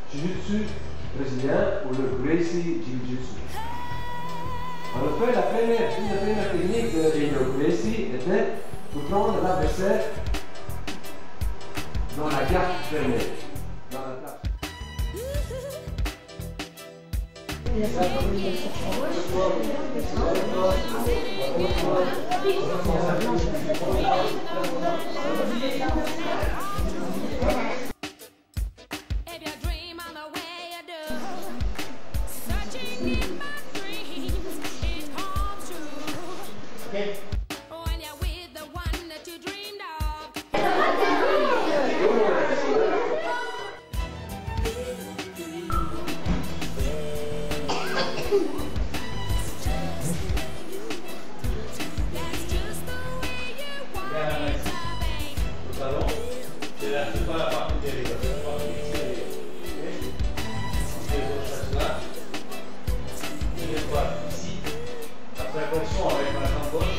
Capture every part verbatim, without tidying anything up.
Jitsu brésilien ou le Gracie Jiu-Jitsu. En effet, la première, une des premières techniques de le Gracie était de prendre l'adversaire dans la garde fermée, dans la place. Okay. When you're with the one that you dreamed of. That's just the way you want it to be. Le ballon, c'est là, c'est pas la partie télé, c'est la partie extérieure. Ok. On fait les recherches là. Et les bras ici. Après la position avec la jambe gauche.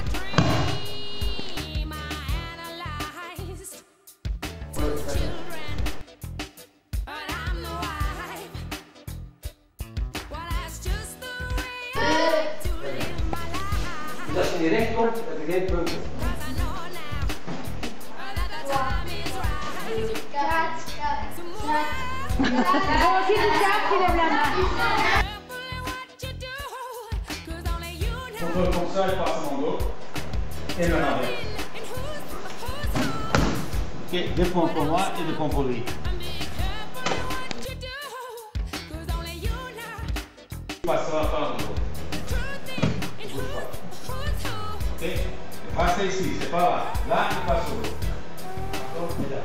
Dus als je niet recht komt, heb je geen punten. Contrôle comme ça, il passe mon dos. Et le l'envers. Ok, deux points pour moi et deux points pour lui. Il passera par le dos. Ne bouge pas. Ok, il passe ici, c'est pas là. Là, il passe au dos. Donc, il est là.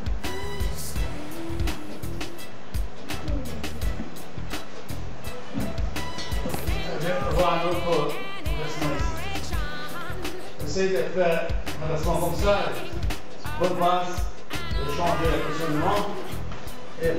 Je vais voir un autre placement ici. J'essaie de faire un placement comme ça, bonne base, de changer le positionnement. Et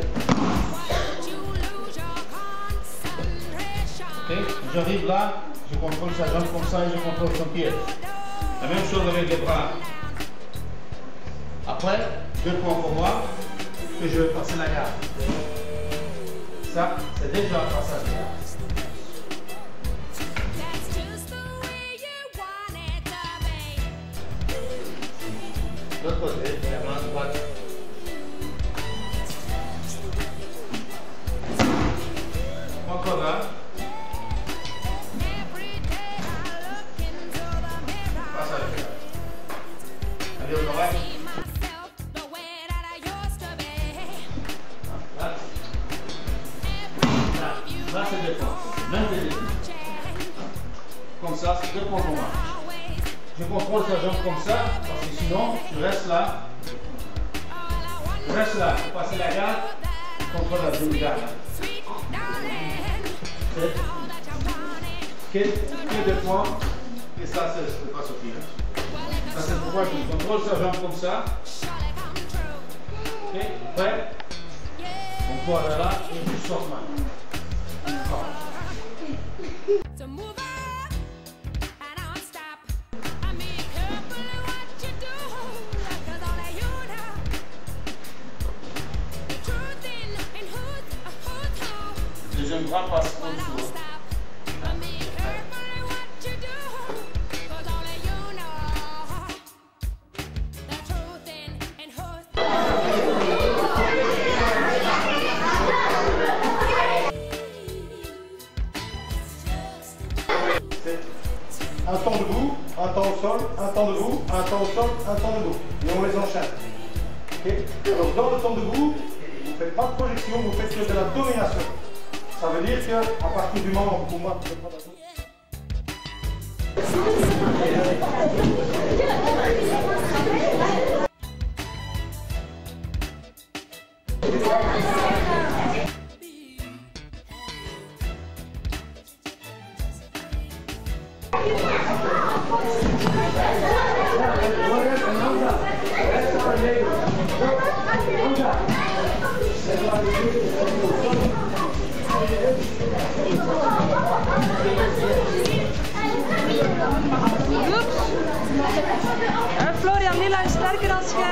ok, j'arrive là, je contrôle sa jambe comme ça et je contrôle son pied. La même chose avec les bras. Après, deux points pour moi, que je vais passer la garde. Ça, c'est déjà un passage de garde. L'autre côté, la main droite. Encore là. Passage de garde. Allez au droit. Là. Là, là c'est deux points. Même des deux. Comme ça, c'est deux points pour moi. Je contrôle sa jambe comme ça, parce que sinon, je reste là. Je reste là, je passe la garde, je contrôle la demi-garde. Ok, que deux points, et ça, c'est pas Sophie. Ça, c'est pourquoi je contrôle sa jambe comme ça. Ok, prêt? On peut aller là et je sors maintenant. Deuxième bras passe en dessous. Un temps debout, un temps au sol, un temps debout, un temps au sol, un temps debout. Et on les enchaîne. Okay. Donc dans le temps debout, vous ne faites pas de projection, vous faites que de la domination. Ça veut dire qu'à partir du moment où moi, je fais pas de Uh, Florian, Mila is sterker dan jij.